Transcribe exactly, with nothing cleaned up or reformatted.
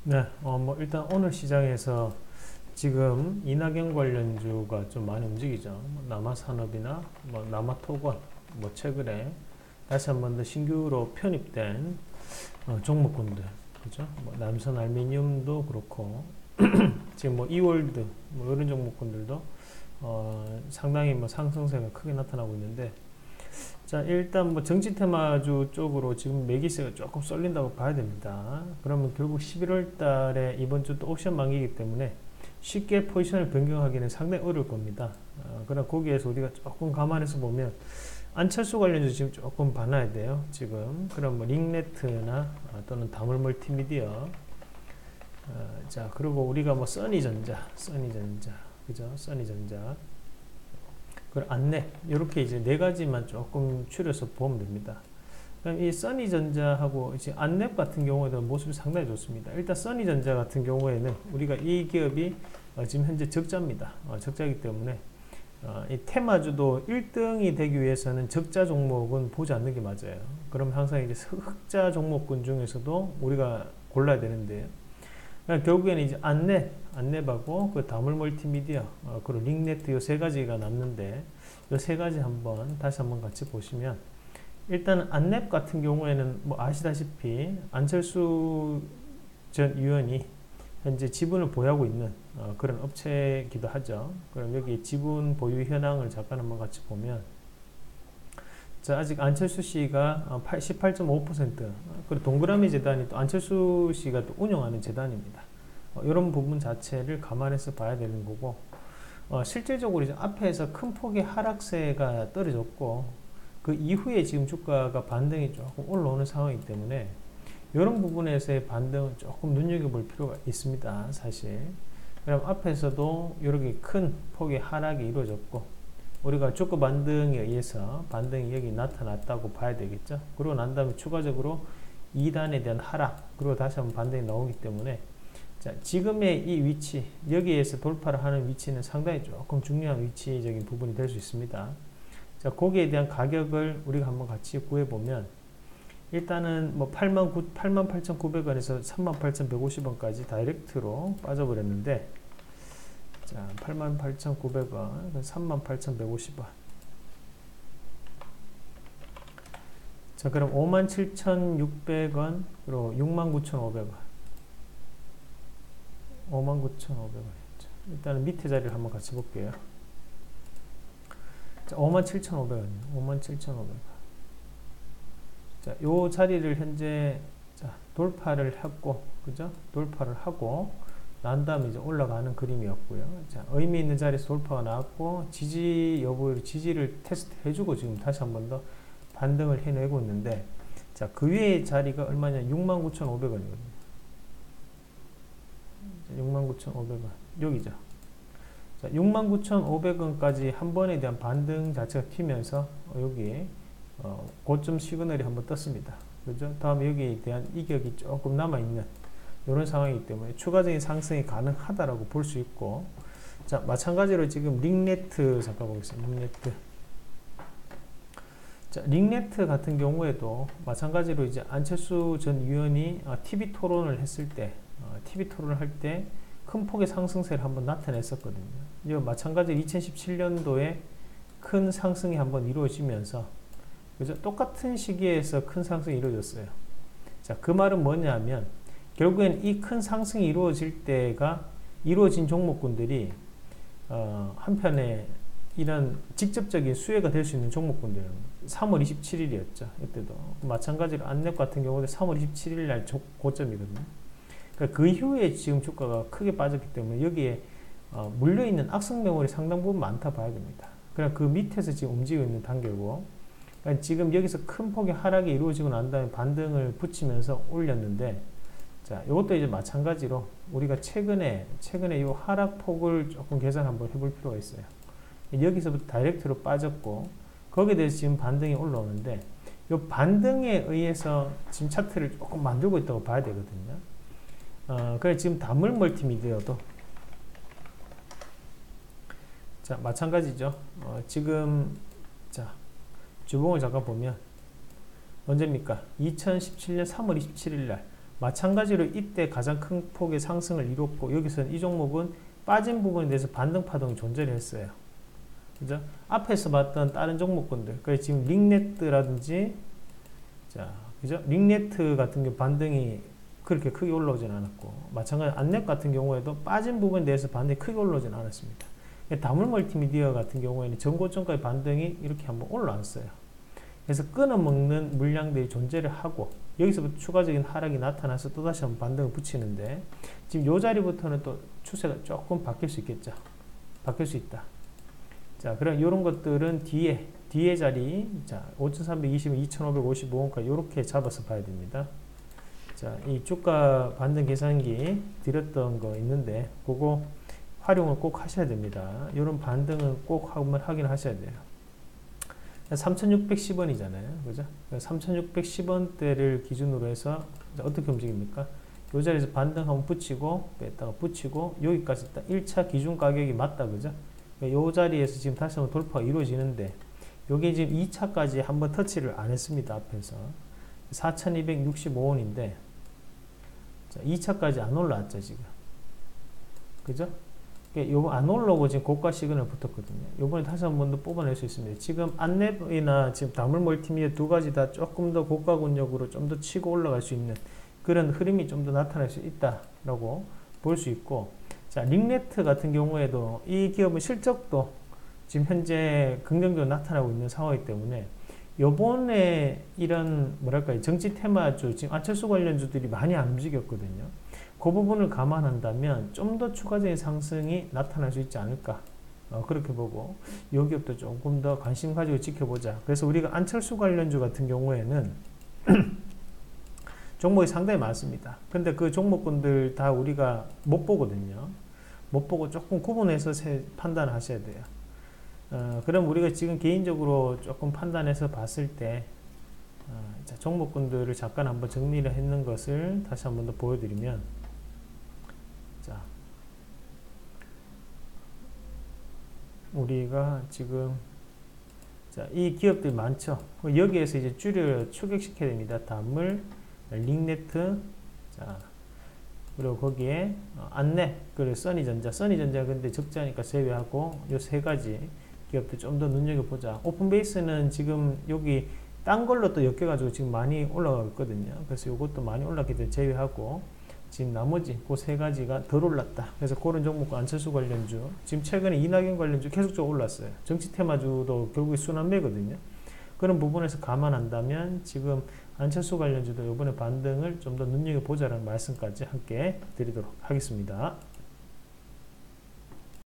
네, 어, 뭐 일단 오늘 시장에서 지금 이낙연 관련주가 좀 많이 움직이죠. 뭐 남아산업이나 뭐 남아토건, 뭐 최근에 다시 한 번 더 신규로 편입된 어, 종목군들, 그죠? 뭐 남선 알루미늄도 그렇고 지금 뭐 이월드 뭐 이런 종목군들도 어, 상당히 뭐 상승세가 크게 나타나고 있는데, 자, 일단 뭐 정치 테마주 쪽으로 지금 매기세가 조금 쏠린다고 봐야 됩니다. 그러면 결국 십일월 달에 이번 주 또 옵션 만기이기 때문에 쉽게 포지션을 변경하기는 상당히 어려울 겁니다. 어, 그러나 거기에서 우리가 조금 감안해서 보면 안철수 관련주 지금 조금 봐놔야 돼요. 지금 그럼 뭐 링네트나 어, 또는 다물 멀티미디어, 어, 자, 그리고 우리가 뭐 써니전자, 써니전자, 그죠? 써니전자, 그 안내, 이렇게 이제 네 가지만 조금 추려서 보면 됩니다. 그럼 이 써니전자하고 이제 안랩 같은 경우에도 모습이 상당히 좋습니다. 일단 써니전자 같은 경우에는 우리가 이 기업이 어 지금 현재 적자입니다. 어 적자이기 때문에 어 이 테마주도 일 등이 되기 위해서는 적자 종목은 보지 않는 게 맞아요. 그럼 항상 이제 흑자 종목군 중에서도 우리가 골라야 되는데, 그러니까 결국에는 이제 안랩, 안랩하고 그 다물 멀티미디어, 어 그리고 링네트 이 세 가지가 남는데, 이 세 가지 한번 다시 한번 같이 보시면, 일단 안랩 같은 경우에는 뭐 아시다시피 안철수 전 의원이 현재 지분을 보유하고 있는 어 그런 업체이기도 하죠. 그럼 여기 지분 보유 현황을 잠깐 한번 같이 보면, 자, 아직 안철수 씨가 십팔 점 오 퍼센트, 그리고 동그라미 재단이 또 안철수 씨가 또 운영하는 재단입니다. 어, 이런 부분 자체를 감안해서 봐야 되는 거고, 어, 실질적으로 이제 앞에서 큰 폭의 하락세가 떨어졌고, 그 이후에 지금 주가가 반등이 조금 올라오는 상황이기 때문에 이런 부분에서의 반등은 조금 눈여겨볼 필요가 있습니다, 사실. 그럼 앞에서도 이렇게 큰 폭의 하락이 이루어졌고, 우리가 주가 반등에 의해서 반등이 여기 나타났다고 봐야 되겠죠. 그러고 난 다음에 추가적으로 이 단에 대한 하락, 그리고 다시 한번 반등이 나오기 때문에, 자, 지금의 이 위치, 여기에서 돌파를 하는 위치는 상당히 조금 중요한 위치적인 부분이 될 수 있습니다. 자, 거기에 대한 가격을 우리가 한번 같이 구해보면, 일단은 뭐 팔만 팔천구백 원에서 삼만 팔천백오십 원까지 다이렉트로 빠져버렸는데, 자, 팔만 팔천구백 원, 삼만 팔천백오십 원. 자, 그럼 오만 칠천육백 원, 그리고 육만 구천오백 원. 오만 구천오백 원이었죠. 일단은 밑에 자리를 한번 같이 볼게요. 자, 오만 칠천오백 원이요. 오만 칠천오백 원. 자, 요 자리를 현재 자, 돌파를 했고, 그죠? 돌파를 하고 난 다음에 이제 올라가는 그림이었고요. 자, 의미 있는 자리에서 돌파가 나왔고, 지지 여부를 지지를 테스트 해주고 지금 다시 한 번 더 반등을 해내고 있는데, 자, 그 위에 자리가 얼마냐? 육만 구천오백 원이거든요. 육만 구천오백 원. 여기죠. 자, 육만 구천오백 원까지 한 번에 대한 반등 자체가 튀면서 어, 여기 어, 고점 시그널이 한번 떴습니다. 그죠? 다음에 여기에 대한 이격이 조금 남아있는 이런 상황이기 때문에 추가적인 상승이 가능하다라고 볼 수 있고, 자, 마찬가지로 지금 링네트 잠깐 보겠습니다. 링네트. 자, 링네트 같은 경우에도 마찬가지로 이제 안철수 전 의원이 어, 티비 토론을 했을 때, 어, 티비 토론을 할 때 큰 폭의 상승세를 한번 나타냈었거든요. 이거 마찬가지로 이천십칠 년도에 큰 상승이 한번 이루어지면서, 그죠? 똑같은 시기에서 큰 상승이 이루어졌어요. 자, 그 말은 뭐냐면 결국엔 이 큰 상승이 이루어질 때가 이루어진 종목군들이 어, 한편에 이런 직접적인 수혜가 될 수 있는 종목군들은 삼월 이십칠일이었죠. 이때도 마찬가지로 안랩 같은 경우도 삼월 이십칠일 날 고점이거든요. 그러니까 그 이후에 지금 주가가 크게 빠졌기 때문에 여기에 어, 물려있는 악성 매물이 상당 부분 많다 봐야 됩니다. 그냥 그 밑에서 지금 움직이고 있는 단계고, 그러니까 지금 여기서 큰 폭의 하락이 이루어지고 난 다음에 반등을 붙이면서 올렸는데, 자, 이것도 이제 마찬가지로 우리가 최근에 최근에 이 하락폭을 조금 계산 한번 해볼 필요가 있어요. 여기서부터 다이렉트로 빠졌고, 거기에 대해서 지금 반등이 올라오는데, 이 반등에 의해서 지금 차트를 조금 만들고 있다고 봐야 되거든요. 어, 그래 지금 다물 멀티미디어도 자, 마찬가지죠. 어, 지금 자, 주봉을 잠깐 보면 언제입니까? 이천십칠 년 삼월 이십칠일 날 마찬가지로 이때 가장 큰 폭의 상승을 이뤘고, 여기서는 이 종목은 빠진 부분에 대해서 반등 파동이 존재를 했어요. 그죠? 앞에서 봤던 다른 종목군들, 그래서 지금 링네트라든지, 자, 그죠? 링네트 같은 경우 반등이 그렇게 크게 올라오진 않았고, 마찬가지로 안랩 같은 경우에도 빠진 부분에 대해서 반등이 크게 올라오진 않았습니다. 다물 멀티미디어 같은 경우에는 전고점까지 반등이 이렇게 한번 올라왔어요. 그래서 끊어먹는 물량들이 존재를 하고, 여기서부터 추가적인 하락이 나타나서 또다시 한번 반등을 붙이는데, 지금 요 자리부터는 또 추세가 조금 바뀔 수 있겠죠. 바뀔 수 있다. 자, 그럼 이런 것들은 뒤에, 뒤에 자리, 자, 오천삼백이십 원, 이천오백오십오 원까지 이렇게 잡아서 봐야 됩니다. 자, 이 주가 반등 계산기 드렸던 거 있는데, 그거 활용을 꼭 하셔야 됩니다. 이런 반등은 꼭 한번 확인하셔야 돼요. 삼천육백십 원이잖아요. 그죠? 삼천육백십 원대를 기준으로 해서 어떻게 움직입니까? 이 자리에서 반등 한번 붙이고, 뺐다가 붙이고, 여기까지 딱 일 차 기준 가격이 맞다. 그죠? 이 자리에서 지금 다시 한번 돌파가 이루어지는데, 요게 지금 이 차까지 한번 터치를 안 했습니다. 앞에서. 사천이백육십오 원인데, 자, 이 차까지 안 올라왔죠, 지금. 그죠? 요거 안 올라오고 지금 고가 시그널 붙었거든요. 요번에 다시 한 번 더 뽑아낼 수 있습니다. 지금 안랩이나 지금 다물 멀티미디어 두 가지 다 조금 더 고가 권역으로 좀 더 치고 올라갈 수 있는 그런 흐름이 좀 더 나타날 수 있다라고 볼 수 있고, 자, 링네트 같은 경우에도 이 기업은 실적도 지금 현재 긍정적으로 나타나고 있는 상황이기 때문에, 요번에 이런 뭐랄까요, 정치 테마주, 지금 안철수 관련주들이 많이 안 움직였거든요. 그 부분을 감안한다면 좀 더 추가적인 상승이 나타날 수 있지 않을까, 어, 그렇게 보고 이 기업도 조금 더 관심 가지고 지켜보자. 그래서 우리가 안철수 관련주 같은 경우에는 종목이 상당히 많습니다. 근데 그 종목군들 다 우리가 못 보거든요. 못 보고 조금 구분해서 판단하셔야 돼요. 어, 그럼 우리가 지금 개인적으로 조금 판단해서 봤을 때, 어, 자, 종목군들을 잠깐 한번 정리를 했는 것을 다시 한번 더 보여드리면, 자, 우리가 지금, 자, 이 기업들 많죠. 여기에서 이제 줄여 추격시켜야 됩니다. 다물, 링네트, 자, 그리고 거기에 안랩, 그리고 써니전자. 써니전자 근데 적자니까 제외하고 요 세 가지 기업들 좀 더 눈여겨보자. 오픈베이스는 지금 여기 딴 걸로 또 엮여가지고 지금 많이 올라가고 있거든요. 그래서 이것도 많이 올랐기 때문에 제외하고, 지금 나머지 그 세 가지가 덜 올랐다. 그래서 그런 종목과 안철수 관련주, 지금 최근에 이낙연 관련주 계속적으로 올랐어요. 정치 테마주도 결국에 순환매거든요. 그런 부분에서 감안한다면 지금 안철수 관련주도 이번에 반등을 좀 더 눈여겨보자라는 말씀까지 함께 드리도록 하겠습니다.